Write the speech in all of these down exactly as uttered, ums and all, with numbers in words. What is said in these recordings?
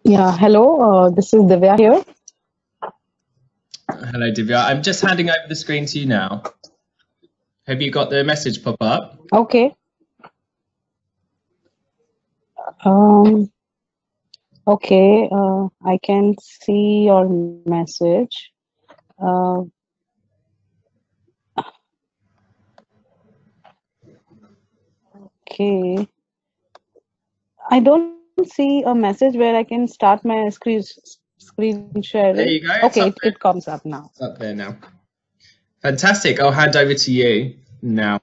Yeah, hello, uh, this is Divya here. Hello, Divya. I'm just handing over the screen to you now. Have you got the message pop up? Okay. Um, okay, uh, I can see your message. Uh, okay. I don't see a message where I can start my screen screen sharing. There you go. Okay, It's it, up there. it comes up now. It's up there now. Fantastic. I'll hand over to you now.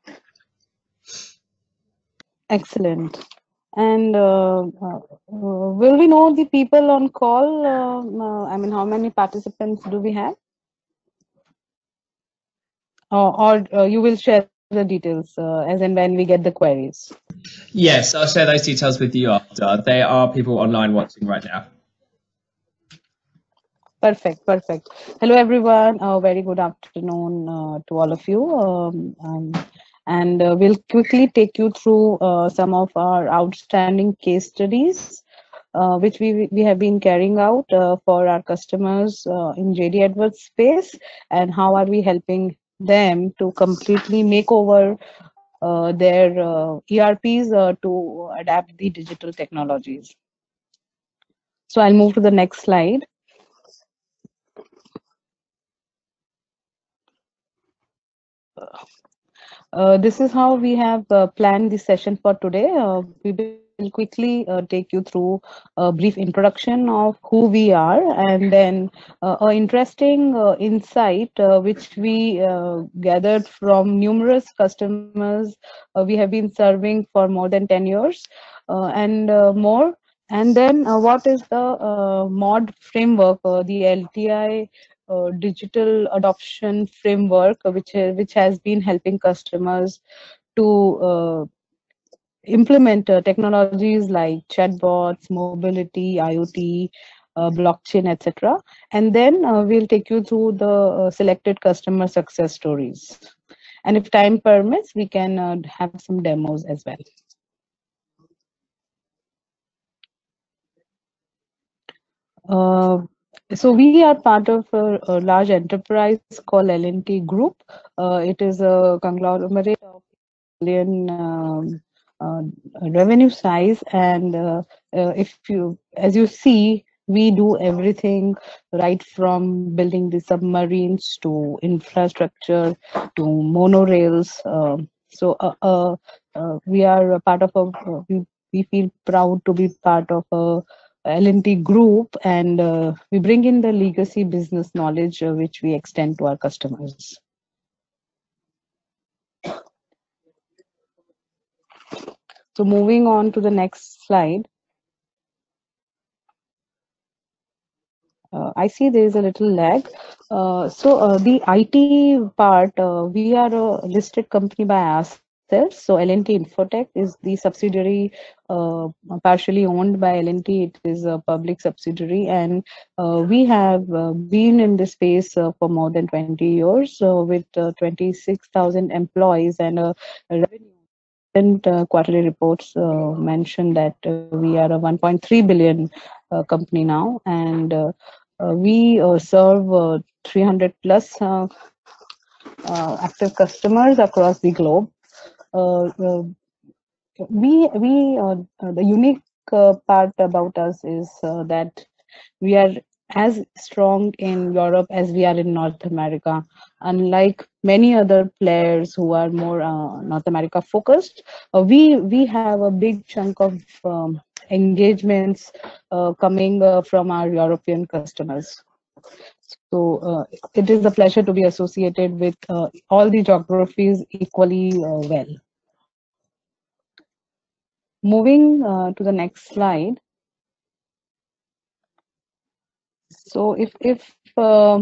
Excellent. And uh, uh, uh, will we know the people on call? Uh, uh, I mean, how many participants do we have? Or, or uh, you will share the details uh, as and when we get the queries. Yes, I'll share those details with you after. There are people online watching right now. Perfect, perfect. Hello, everyone. A very good afternoon uh, to all of you. Um, um, and uh, we'll quickly take you through uh, some of our outstanding case studies, uh, which we we have been carrying out uh, for our customers uh, in J D Edwards space, and how are we helping them to completely make over uh, their uh, E R Ps uh, to adapt the digital technologies. So I'll move to the next slide. Uh, this is how we have uh, planned the session for today. Uh, we will quickly uh, take you through a brief introduction of who we are, and then uh, an interesting uh, insight uh, which we uh, gathered from numerous customers uh, we have been serving for more than ten years uh, and uh, more. And then uh, what is the uh, mod framework, uh, the L T I uh, digital adoption framework, uh, which uh, which has been helping customers to uh, implement uh, technologies like chatbots, mobility, IoT, uh, blockchain, et cetera. And then uh, we'll take you through the uh, selected customer success stories. And if time permits, we can uh, have some demos as well. Uh, so we are part of a, a large enterprise called L and T Group. Uh, it is a conglomerate of billion um, uh, revenue size, and uh, uh, if you, as you see, we do everything right from building the submarines to infrastructure to monorails. Uh, so uh, uh, uh, we are a part of a. Uh, we, we feel proud to be part of a L and T group, and uh, we bring in the legacy business knowledge uh, which we extend to our customers. So moving on to the next slide. Uh, I see there is a little lag. Uh, so uh, the I T part, uh, we are a listed company by ourselves. So L and T Infotech is the subsidiary uh, partially owned by L and T. It is a public subsidiary, and uh, we have uh, been in this space uh, for more than twenty years uh, with uh, twenty-six thousand employees and a revenue. And uh, quarterly reports uh, mention that uh, we are a one point three billion uh, company now, and uh, uh, we uh, serve uh, three hundred plus uh, uh, active customers across the globe. Uh, uh, we we uh, uh, the unique uh, part about us is uh, that we are as strong in Europe as we are in North America. Unlike many other players who are more uh, North America focused, uh, we we have a big chunk of um, engagements uh, coming uh, from our European customers. So uh, it is a pleasure to be associated with uh, all the geographies equally uh, well. Moving uh, to the next slide. So if if uh,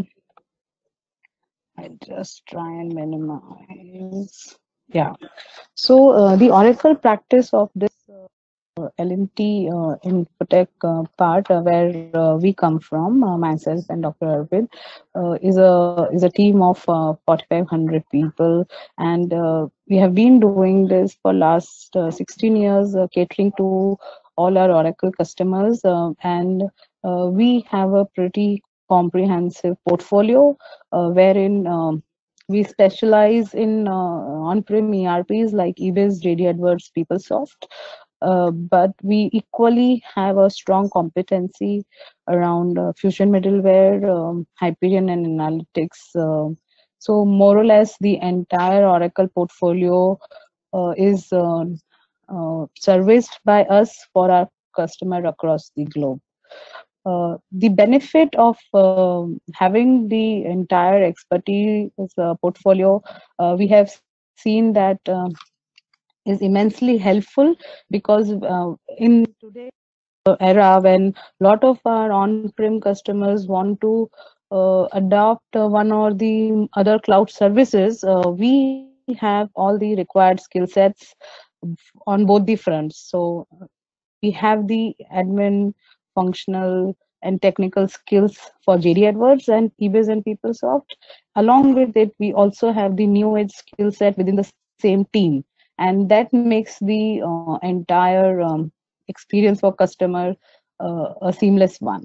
I just try and minimize. Yeah. So uh, the Oracle practice of this uh, L and T uh, Infotech uh, part, uh, where uh, we come from, uh, myself and Doctor Arvind, uh, is a is a team of uh, forty-five hundred people, and uh, we have been doing this for last uh, sixteen years, uh, catering to all our Oracle customers, uh, and Uh, we have a pretty comprehensive portfolio uh, wherein um, we specialize in uh, on-prem E R Ps like eBiz, J D Edwards, PeopleSoft, uh, but we equally have a strong competency around uh, Fusion middleware, um, Hyperion, and analytics. Uh, so more or less, the entire Oracle portfolio uh, is uh, uh, serviced by us for our customer across the globe. Uh, the benefit of um having the entire expertise uh, portfolio, uh, we have seen that uh, is immensely helpful because uh, in today's uh, era when a lot of our on-prem customers want to uh, adopt uh, one or the other cloud services, uh, we have all the required skill sets on both the fronts. So we have the admin, functional, and technical skills for J D Edwards and eBiz and PeopleSoft. Along with it, we also have the new age skill set within the same team, and that makes the uh, entire um, experience for customer uh, a seamless one.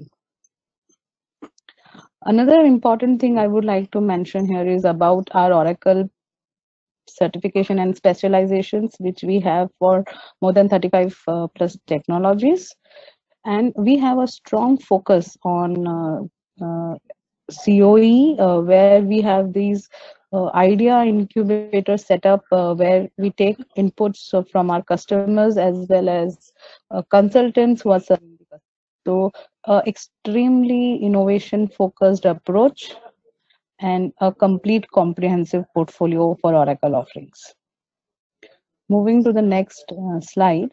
Another important thing I would like to mention here is about our Oracle certification and specializations, which we have for more than thirty-five uh, plus technologies. And we have a strong focus on uh, uh, C O E, uh, where we have these uh, idea incubator set up uh, where we take inputs uh, from our customers as well as uh, consultants who are serving the customers. So, uh, extremely innovation focused approach and a complete comprehensive portfolio for Oracle offerings. Moving to the next uh, slide,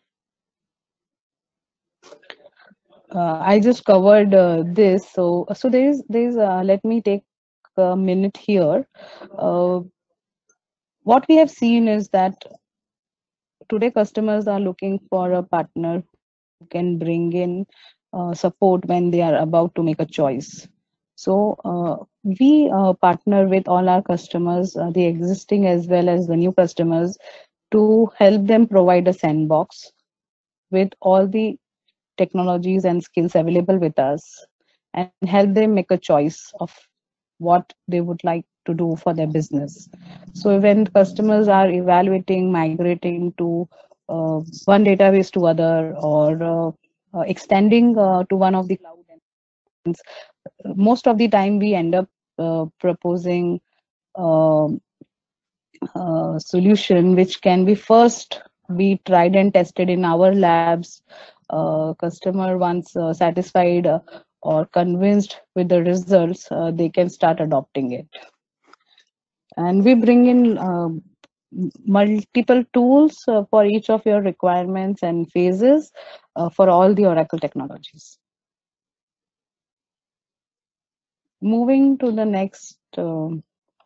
uh, I just covered uh, this. So, so there is, there is. Uh, let me take a minute here. Uh, what we have seen is that today customers are looking for a partner who can bring in uh, support when they are about to make a choice. So uh, we uh, partner with all our customers, uh, the existing as well as the new customers, to help them provide a sandbox with all the technologies and skills available with us and help them make a choice of what they would like to do for their business. So when customers are evaluating migrating to uh, one database to other or uh, uh, extending uh, to one of the cloud environments, most of the time we end up uh, proposing um uh, solution which can be first be tried and tested in our labs. Uh, customer once uh, satisfied uh, or convinced with the results, uh, they can start adopting it. And we bring in um, multiple tools uh, for each of your requirements and phases uh, for all the Oracle technologies. Moving to the next um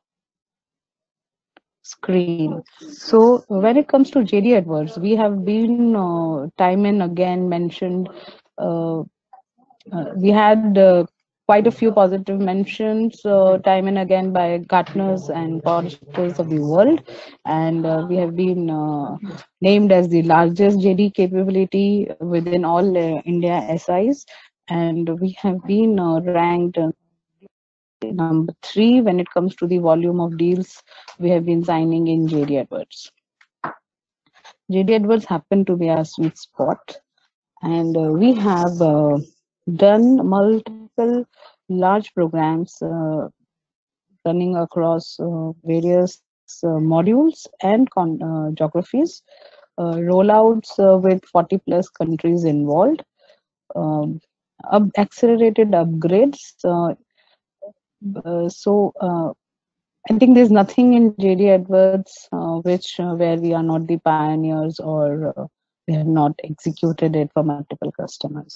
screen. So when it comes to J D Edwards, we have been uh, time and again mentioned. Uh, uh, we had uh, quite a few positive mentions uh, time and again by Gartners and Foresters of the world, and uh, we have been uh, named as the largest J D capability within all uh, India S Is, and we have been uh, ranked uh, number three when it comes to the volume of deals we have been signing in J D Edwards. J D Edwards happened to be our sweet spot, and uh, we have uh, done multiple large programs uh, running across uh, various uh, modules and con- uh, geographies, uh, rollouts uh, with forty plus countries involved, um, up- accelerated upgrades. Uh, uh, so uh, I think there's nothing in J D Edwards uh, which uh, where we are not the pioneers or uh, we have not executed it for multiple customers.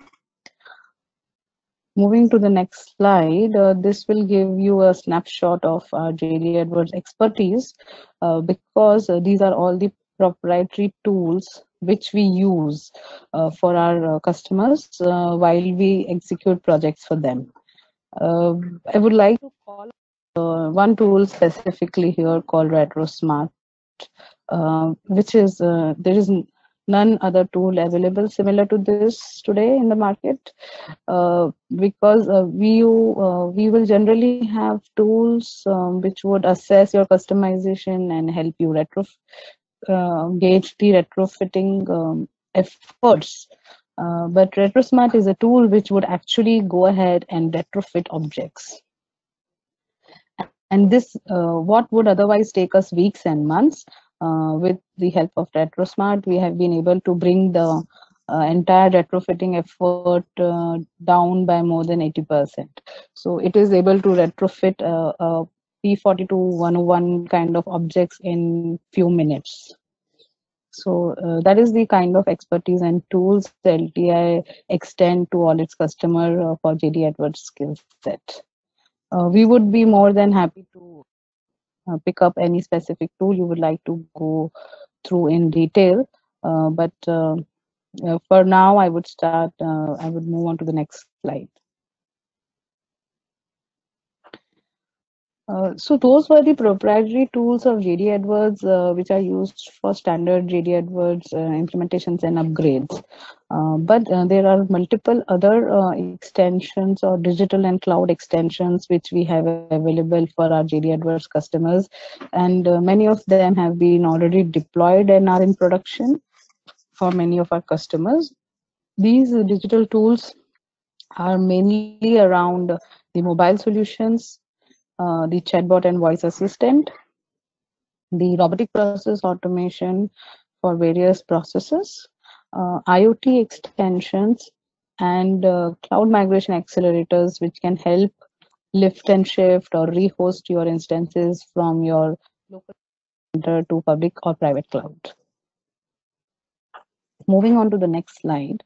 Moving to the next slide, uh, this will give you a snapshot of our J D Edwards expertise uh, because uh, these are all the proprietary tools which we use uh, for our uh, customers uh, while we execute projects for them. Uh, I would like to call uh, one tool specifically here called RetroSmart, uh, which is uh, there is none other tool available similar to this today in the market, uh, because uh, we uh, we will generally have tools um, which would assess your customization and help you retro uh, gauge the retrofitting um, efforts. Uh, but RetroSmart is a tool which would actually go ahead and retrofit objects. And this, uh, what would otherwise take us weeks and months, uh, with the help of RetroSmart, we have been able to bring the uh, entire retrofitting effort uh, down by more than eighty percent. So it is able to retrofit uh, a P forty-two one oh one kind of objects in few minutes. So uh, that is the kind of expertise and tools L T I extend to all its customer uh, for J D Edwards skill set. Uh, we would be more than happy to uh, pick up any specific tool you would like to go through in detail. Uh, but uh, uh, for now, I would start, uh, I would move on to the next slide. Uh, so those were the proprietary tools of J D Edwards, uh, which are used for standard J D Edwards uh, implementations and upgrades. Uh, but uh, there are multiple other uh, extensions or digital and cloud extensions which we have available for our J D Edwards customers, and uh, many of them have been already deployed and are in production for many of our customers. These uh, digital tools are mainly around the mobile solutions, uh, the chatbot and voice assistant, the robotic process automation for various processes, uh, IoT extensions, and uh, cloud migration accelerators, which can help lift and shift or rehost your instances from your local center to public or private cloud. Moving on to the next slide.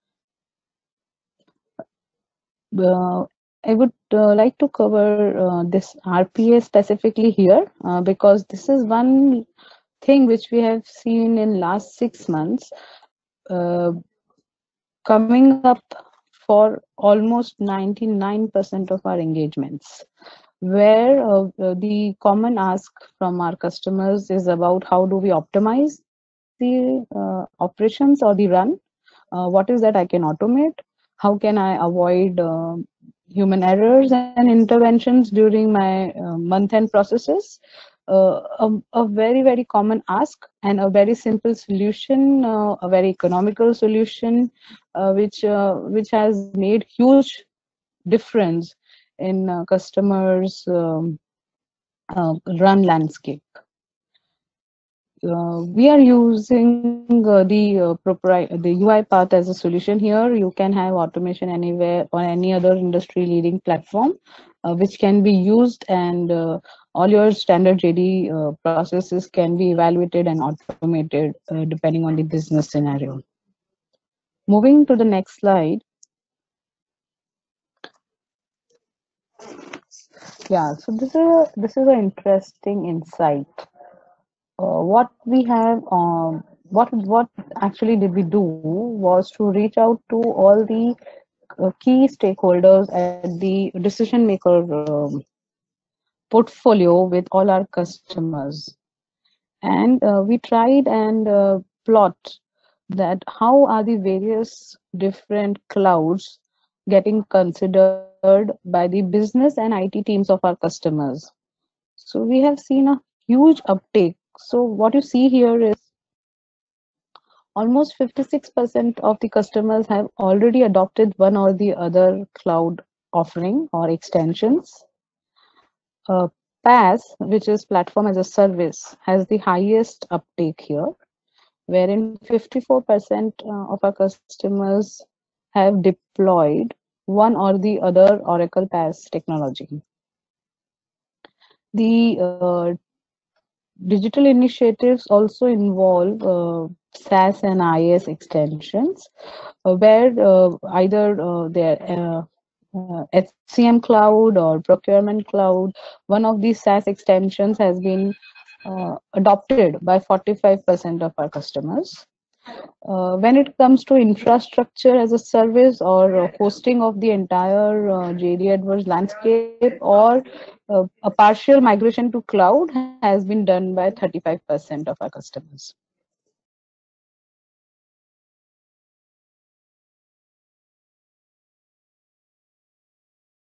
Uh, I would uh, like to cover uh, this R P A specifically here, uh, because this is one thing which we have seen in last six months uh, coming up for almost ninety-nine percent of our engagements, where uh, uh, the common ask from our customers is about how do we optimize the uh, operations or the run. Uh, what is that I can automate? How can I avoid uh, human errors and interventions during my uh, month end processes? Uh, a, a very, very common ask and a very simple solution, uh, a very economical solution, uh, which uh, which has made huge difference in uh, customers' um, uh, run landscape. Uh, we are using uh, the uh, propri- the U I path as a solution here. You can have automation anywhere on any other industry leading platform, uh, which can be used, and uh, all your standard J D uh, processes can be evaluated and automated uh, depending on the business scenario. Moving to the next slide. Yeah, so this is a, this is an interesting insight. Uh, what we have um, what what actually did we do was to reach out to all the uh, key stakeholders at the decision maker um, portfolio with all our customers, and uh, we tried and uh, plot that how are the various different clouds getting considered by the business and I T teams of our customers. So we have seen a huge uptake. So what you see here is almost fifty-six percent of the customers have already adopted one or the other cloud offering or extensions. Uh, PaaS, which is platform as a service, has the highest uptake here, wherein fifty-four percent uh, of our customers have deployed one or the other Oracle PaaS technology. The uh, digital initiatives also involve uh, SaaS and IaaS extensions, uh, where uh, either uh, they're uh, uh, H C M cloud or procurement cloud. One of these SaaS extensions has been uh, adopted by forty-five percent of our customers. Uh, when it comes to infrastructure as a service or uh, hosting of the entire uh, J D Edwards landscape, or uh, a partial migration to cloud has been done by thirty-five percent of our customers.